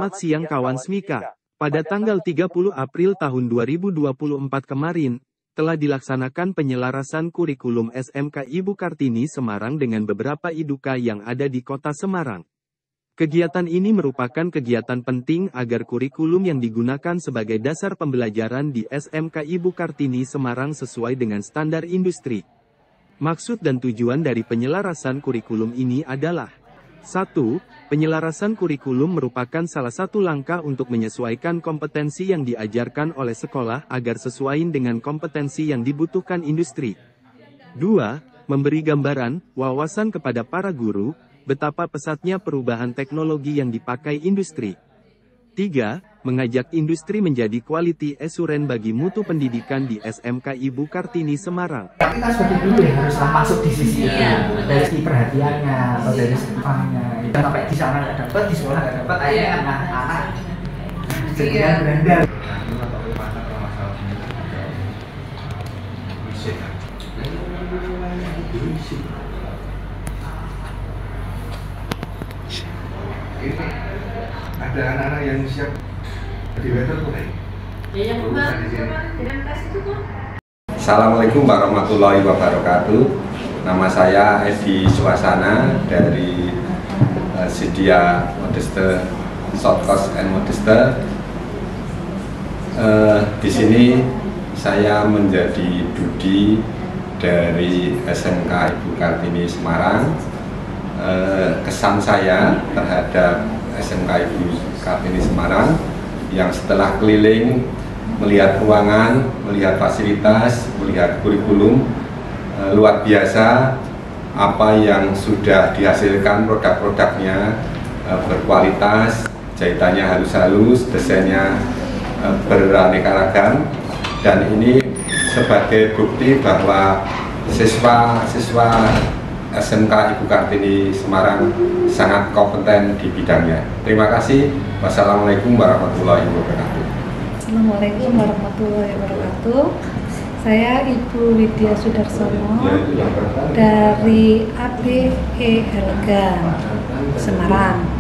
Selamat siang kawan Smika. Pada tanggal 30 April tahun 2024 kemarin, telah dilaksanakan penyelarasan kurikulum SMK Ibu Kartini Semarang dengan beberapa IDUKA yang ada di kota Semarang. Kegiatan ini merupakan kegiatan penting agar kurikulum yang digunakan sebagai dasar pembelajaran di SMK Ibu Kartini Semarang sesuai dengan standar industri. Maksud dan tujuan dari penyelarasan kurikulum ini adalah 1. Penyelarasan kurikulum merupakan salah satu langkah untuk menyesuaikan kompetensi yang diajarkan oleh sekolah agar sesuai dengan kompetensi yang dibutuhkan industri. 2. Memberi gambaran, wawasan kepada para guru, betapa pesatnya perubahan teknologi yang dipakai industri. 3. Mengajak industri menjadi quality assurance bagi mutu pendidikan di SMK Ibu Kartini Semarang. Kita sebagai guru ya harus masuk di sisi itu, dari segi perhatiannya atau dari segi pahamnya. Dan sampai di sana nggak dapat, di sekolah nggak dapat, akhirnya anak-anak jadinya berandal. Ada anak-anak yang siap di weather tuh kan? Assalamualaikum warahmatullahi wabarakatuh. Nama saya Edi Suasana dari Sidia Modeste Short Course and Modeste. Di sini saya menjadi Dudi dari SMK Ibu Kartini Semarang. Kesan saya terhadap SMK Ibu Kartini Semarang yang setelah keliling melihat ruangan, melihat fasilitas, melihat kurikulum, luar biasa apa yang sudah dihasilkan, produk-produknya berkualitas, jahitannya halus-halus, desainnya beraneka ragam, dan ini sebagai bukti bahwa siswa-siswa SMK Ibu Kartini Semarang sangat kompeten di bidangnya. Terima kasih. Wassalamualaikum warahmatullahi wabarakatuh. Assalamualaikum warahmatullahi wabarakatuh. Saya Ibu Widya Sudarsono dari ABELG Semarang.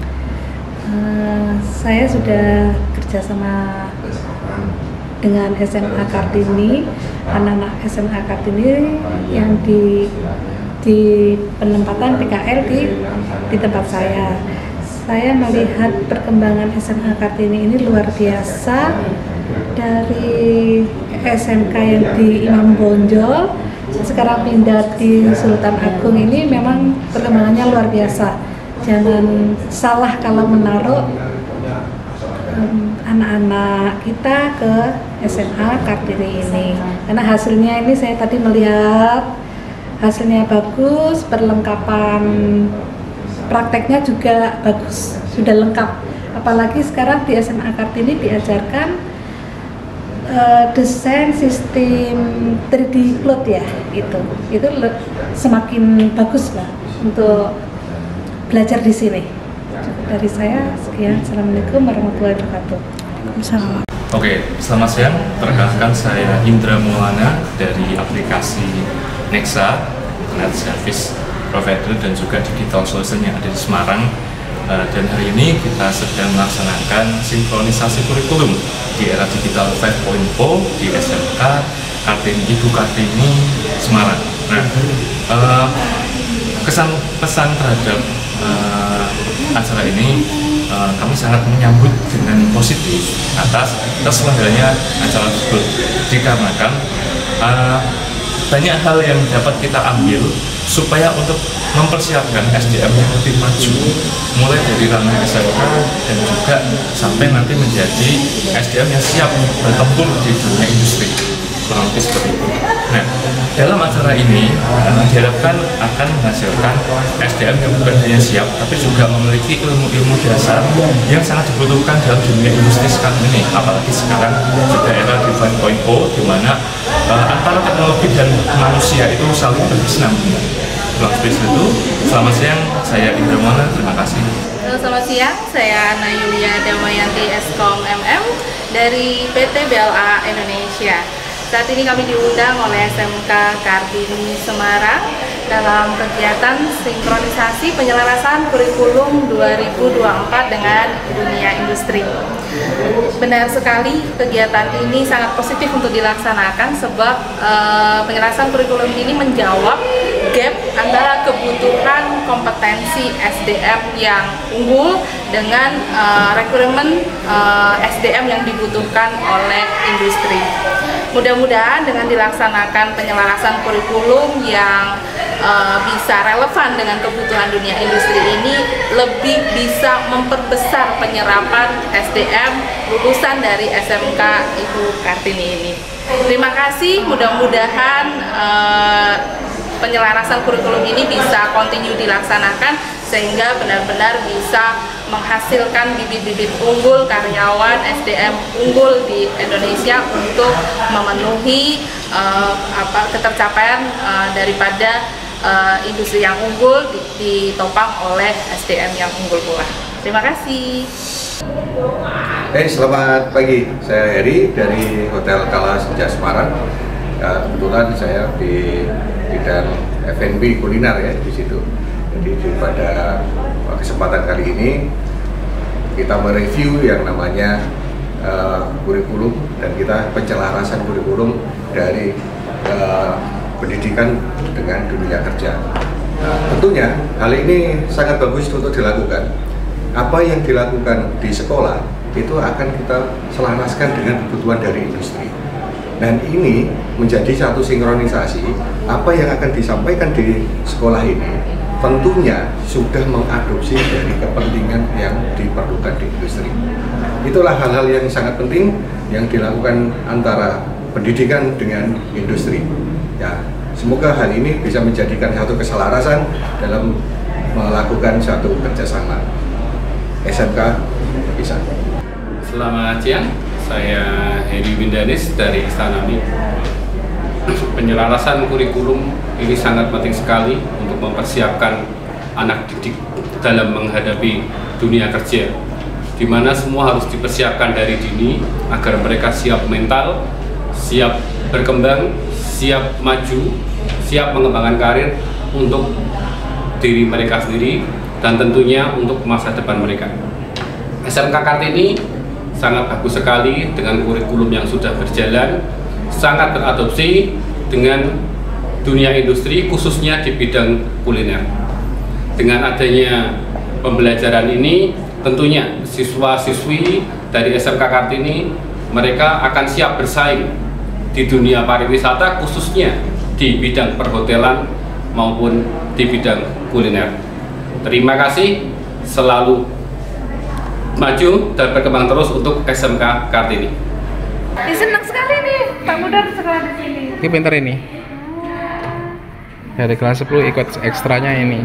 Saya sudah kerjasama dengan SMA Kartini, anak-anak SMA Kartini yang di penempatan PKL di tempat saya. Saya melihat perkembangan SMA Kartini ini luar biasa, dari SMK yang di Imam Bonjol sekarang pindah di Sultan Agung. Ini memang perkembangannya luar biasa. Jangan salah kalau menaruh anak-anak kita ke SMA Kartini ini, karena hasilnya ini saya tadi melihat hasilnya bagus, perlengkapan prakteknya juga bagus, sudah lengkap. Apalagi sekarang di SMA Kartini diajarkan desain sistem 3D plot ya, itu semakin bagus lah untuk belajar di sini. Dari saya sekian, assalamualaikum warahmatullahi wabarakatuh. Oke, selamat siang. Perkenalkan saya Indra Maulana dari aplikasi Nexa, Internet Service Provider dan juga Digital Solution yang ada di Semarang. Dan hari ini kita sedang melaksanakan sinkronisasi kurikulum di era digital 5.0 di SMK Kartini Ibu Kartini Semarang. Nah, kesan-pesan terhadap acara ini kami sangat menyambut dengan positif atas terselenggaranya acara tersebut, dikarenakan banyak hal yang dapat kita ambil supaya untuk mempersiapkan SDM yang lebih maju, mulai dari ranah SMK dan juga sampai nanti menjadi SDM yang siap bertempur di dunia industri, kurang lebih seperti itu. Nah, dalam acara ini diharapkan akan menghasilkan SDM yang bukan hanya siap, tapi juga memiliki ilmu-ilmu dasar yang sangat dibutuhkan dalam dunia industri sekarang ini. Apalagi sekarang sudah era 5.0, di mana antara teknologi dan manusia itu saling berkesinambungan. Kurang lebih itu. Selamat siang, saya Indra Maulana, terima kasih. Halo, selamat siang, saya Ana Yulia Damayanti Eskom MM dari PT BLA Indonesia. Saat ini kami diundang oleh SMK Kartini Semarang dalam kegiatan sinkronisasi penyelarasan kurikulum 2024 dengan dunia industri. Benar sekali, kegiatan ini sangat positif untuk dilaksanakan sebab penyelarasan kurikulum ini menjawab gap antara kebutuhan kompetensi SDM yang unggul dengan requirement SDM yang dibutuhkan oleh industri. Mudah-mudahan dengan dilaksanakan penyelarasan kurikulum yang bisa relevan dengan kebutuhan dunia industri ini, lebih bisa memperbesar penyerapan SDM lulusan dari SMK Ibu Kartini ini. Terima kasih, mudah-mudahan penyelarasan kurikulum ini bisa continue dilaksanakan sehingga benar-benar bisa menghasilkan bibit-bibit unggul, karyawan SDM unggul di Indonesia untuk memenuhi ketercapaian daripada industri yang unggul ditopang oleh SDM yang unggul pula. Terima kasih. Selamat pagi, saya Heri dari Hotel Kala Senja Semarang. Kebetulan saya di bidang F&B kuliner ya di situ. Jadi pada kesempatan kali ini kita mereview yang namanya kurikulum dan kita penyelarasan kurikulum dari pendidikan dengan dunia kerja. Nah, tentunya hal ini sangat bagus untuk dilakukan. Apa yang dilakukan di sekolah itu akan kita selaraskan dengan kebutuhan dari industri. Dan ini menjadi satu sinkronisasi apa yang akan disampaikan di sekolah ini tentunya sudah mengadopsi dari kepentingan yang diperlukan di industri. Itulah hal-hal yang sangat penting yang dilakukan antara pendidikan dengan industri. Ya, semoga hal ini bisa menjadikan satu keselarasan dalam melakukan satu kerjasama. SMK bisa. Selamat siang, saya Heri Windanis dari Istana Mi. Penyelarasan kurikulum ini sangat penting sekali untuk mempersiapkan anak didik dalam menghadapi dunia kerja, di mana semua harus dipersiapkan dari dini agar mereka siap mental, siap berkembang, siap maju, siap mengembangkan karir untuk diri mereka sendiri dan tentunya untuk masa depan mereka. SMK Kartini sangat bagus sekali dengan kurikulum yang sudah berjalan, sangat beradopsi dengan dunia industri khususnya di bidang kuliner. Dengan adanya pembelajaran ini, tentunya siswa-siswi dari SMK Kartini mereka akan siap bersaing di dunia pariwisata khususnya di bidang perhotelan maupun di bidang kuliner. Terima kasih, selalu maju dan berkembang terus untuk SMK Kartini. Senang sekali nih, Pak Muda sekolah di sini. Ini pinter ini. Dari kelas 10 ikut ekstranya ini.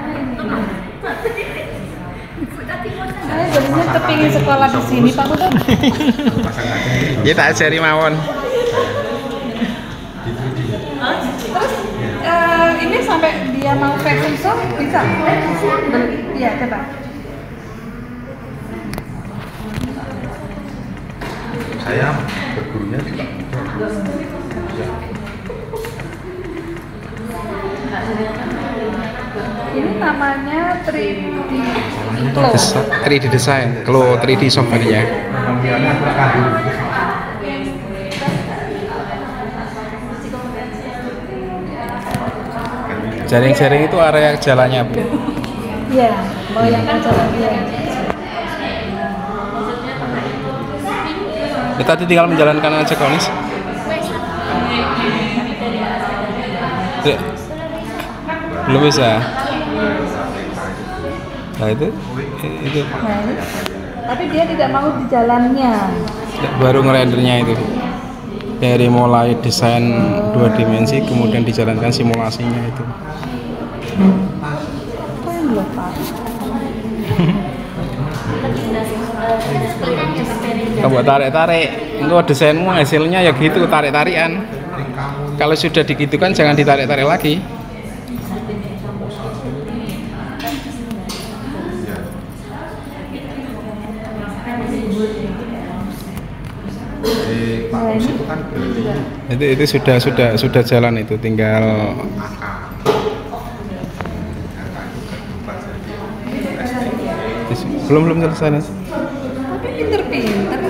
Saya jadinya kepingin sekolah di sini, Pak Muda. Ya tak ajari mawon. Terus ini sampai dia mau fashion show bisa? Iya, coba. Saya bergurunya juga. Ini namanya 3D Glow. 3D design, Glow 3D software-nya. Jaring-jaring itu area jalannya, Bu. Iya, bayangkan jalannya. Ya, tadi tinggal menjalankan aja konis. Belum bisa. Nah itu. Nah, tapi dia tidak mau di jalannya. Baru ngerendernya itu. Dari mulai desain 2 dimensi kemudian dijalankan simulasinya itu. Keren loh, Pak. Kamu tarik-tarik, engkau desainmu hasilnya ya gitu, tarik-tarikan. Kalau sudah digitukan jangan ditarik-tarik lagi. Nah, ini Itu sudah jalan itu, tinggal belum selesai Nas. tapi pinter-pinter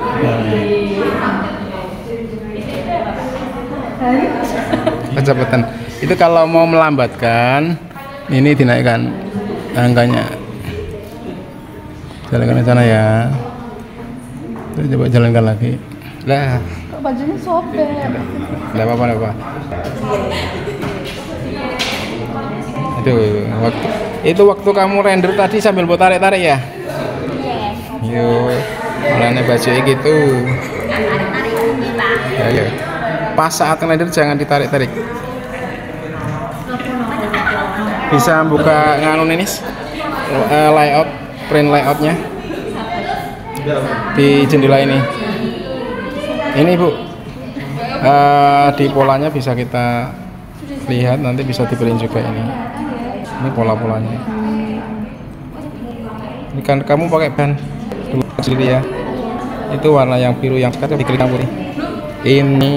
Kecepatan. Itu kalau mau melambatkan, ini dinaikkan angkanya. Jalankan ke sana ya. Terus coba jalankan lagi. Lah, kok bajunya sobek. enggak apa-apa. Itu waktu kamu render tadi sambil buat tarik-tarik ya? Yuk, mulanya bajunya gitu. Ya. Pas saat render jangan ditarik-tarik. Bisa buka nganu ini layout, print layoutnya di jendela ini. Ini Bu, di polanya bisa kita lihat, nanti bisa dibeliin juga ini. Ini pola-polanya. Ini kan kamu pakai ban sendiri ya. Itu warna yang biru yang sekarang diklik campur. Ini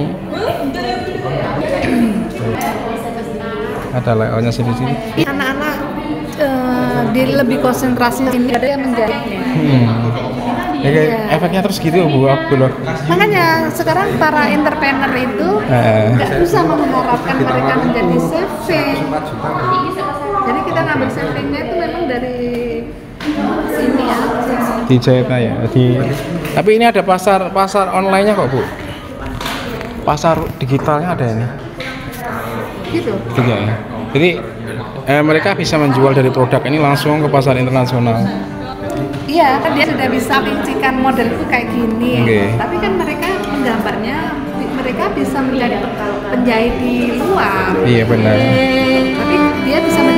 ada layoutnya sendiri. Anak-anak lebih konsentrasi ini ada yang menjahitnya. Efeknya terus gitu Bu Abdullah. Makanya sekarang para entrepreneur itu nggak bisa mengharapkan mereka menjadi CV. Jadi kita ngambil CV-nya itu memang dari sini ya. Dijahitnya ya. Tapi ini ada pasar online-nya kok Bu. Pasar digitalnya ada ini. Gitu. Ya. Jadi mereka bisa menjual dari produk ini langsung ke pasar internasional. Iya, kan dia sudah bisa rincikan model itu kayak gini. Tapi kan mereka menggambarnya, mereka bisa mencari penjahit di luar. Iya benar. Tapi dia bisa